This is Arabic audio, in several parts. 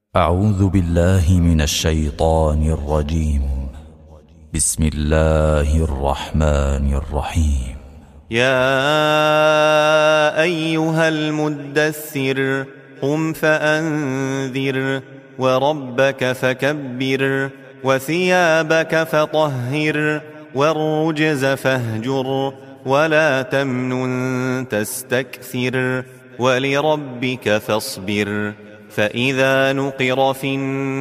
أعوذ بالله من الشيطان الرجيم. بسم الله الرحمن الرحيم. يا أيها المدثر قم فأنذر وربك فكبر وثيابك فطهر والرجز فاهجر ولا تمنن تستكثر ولربك فاصبر. فإذا نقر في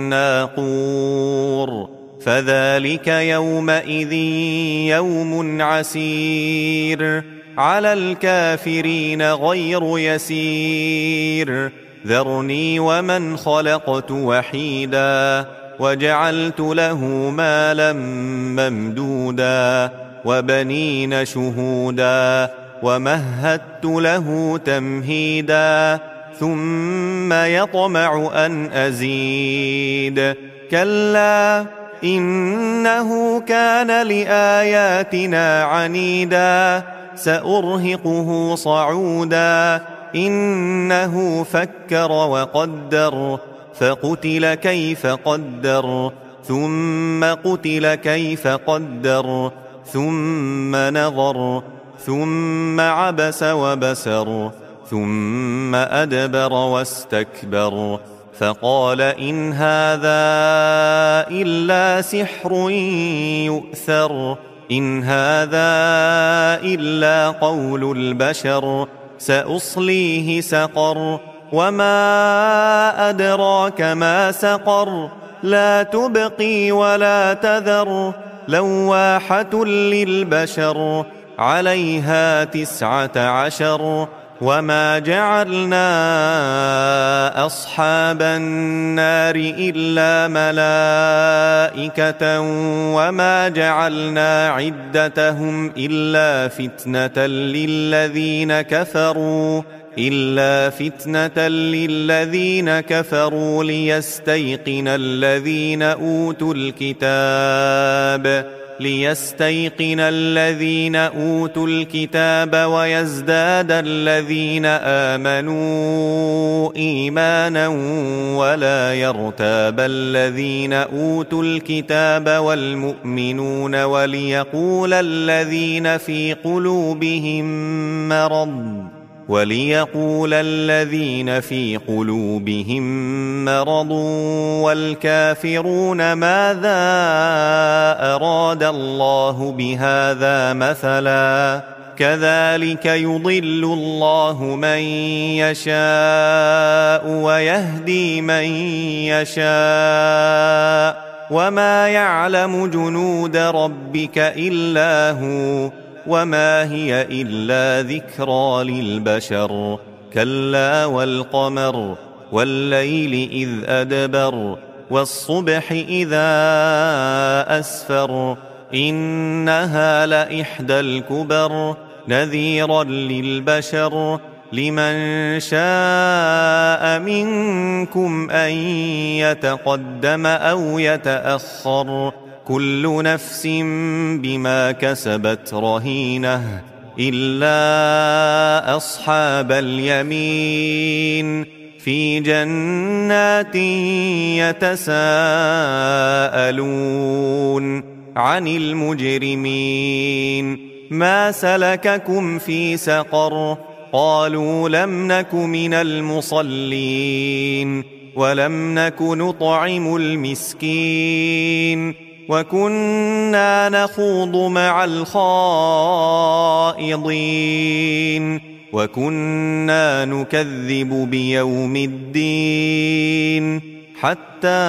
الناقور فذلك يومئذ يوم عسير على الكافرين غير يسير. ذرني ومن خلقت وحيدا وجعلت له مالا ممدودا وبنين شهودا ومهدت له تمهيدا ثم يطمع أن أزيد. كلا إنه كان لآياتنا عنيدا سأرهقه صعودا. إنه فكر وقدر فقتل كيف قدر ثم قتل كيف قدر ثم نظر ثم عبس وبسر ثم أدبر واستكبر فقال إن هذا إلا سحر يؤثر. إن هذا إلا قول البشر سأصليه سقر وما أدراك ما سقر. لا تبقي ولا تذر لواحة للبشر عليها 19. وما جعلنا أصحاب النار إلا ملائكة وما جعلنا عدتهم إلا فتنة للذين كفروا ليستيقن الذين أوتوا الكتاب ويزداد الذين آمنوا إيمانا ولا يرتاب الذين أوتوا الكتاب والمؤمنون وليقول الذين في قلوبهم مرض والكافرون ماذا أراد الله بهذا مثلا. كذلك يضل الله من يشاء ويهدي من يشاء وما يعلم جنود ربك إلا هو وما هي إلا ذكرى للبشر. كلا والقمر والليل إذ أدبر والصبح إذا أسفر إنها لإحدى الكبر نذيرا للبشر. لمن شاء منكم أن يتقدم أو يتأخر كل نفس بما كسبت رهينة إلا أصحاب اليمين في جنات يتساءلون عن المجرمين ما سلككم في سقر قالوا لم نك من المصلين ولم نك نطعم المسكين وكنا نخوض مع الخائضين وكنا نكذب بيوم الدين حتى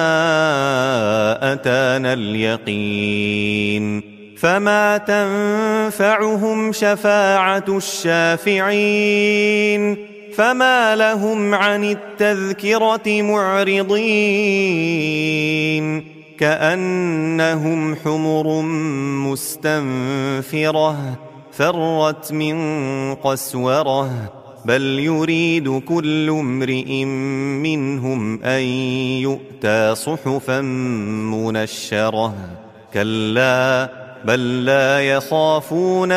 أتانا اليقين. فما تنفعهم شفاعة الشافعين فما لهم عن التذكرة معرضين كأنهم حمر مستنفرة فرت من قسورة بل يريد كل امرئ منهم أن يؤتى صحفا منشرة. كلا بل لا يخافون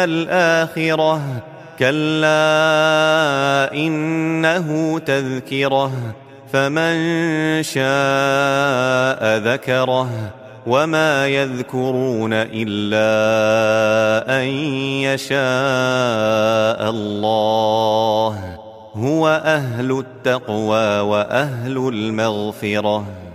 الآخرة كلا إنه تذكرة فمن شاء ذكره وما يذكرون إلا أن يشاء الله هو أهل التقوى وأهل المغفرة